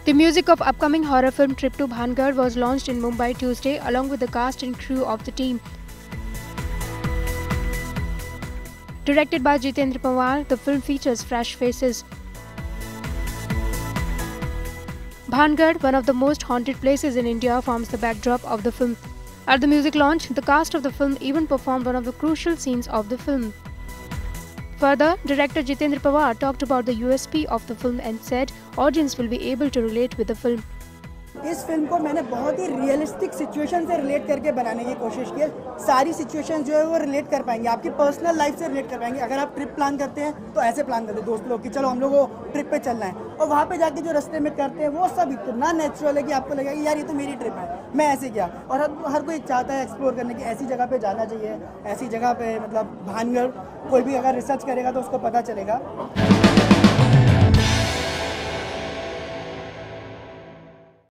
The music of upcoming horror film Trip To Bhangarh was launched in Mumbai Tuesday along with the cast and crew of the team. Directed by Jitendra Pawar, the film features fresh faces. Bhangarh, one of the most haunted places in India, forms the backdrop of the film. At the music launch, the cast of the film even performed one of the crucial scenes of the film. Further, director Jitendra Pawar talked about the USP of the film and said audience will be able to relate with the film. इस फिल्म को मैंने बहुत ही realistic situation से relate करके बनाने की कोशिश की है। सारी सिचुएशन जो है वो रिलेट कर पाएंगे, आपकी पर्सनल लाइफ से रिलेट कर पाएंगे। अगर आप ट्रिप प्लान करते हैं तो ऐसे प्लान करते हैं दोस्त लोग कि चलो हम लोग को ट्रिप पे चलना है, और वहाँ पे जाके जो रास्ते में करते हैं वो सब इतना नेचुरल है कि आपको लगेगा कि यार ये तो मेरी ट्रिप है, मैं ऐसे किया। और हर कोई चाहता है एक्सप्लोर करने की, ऐसी जगह पे जाना चाहिए, ऐसी जगह पे मतलब भानगढ़ कोई भी अगर रिसर्च करेगा तो उसको पता चलेगा।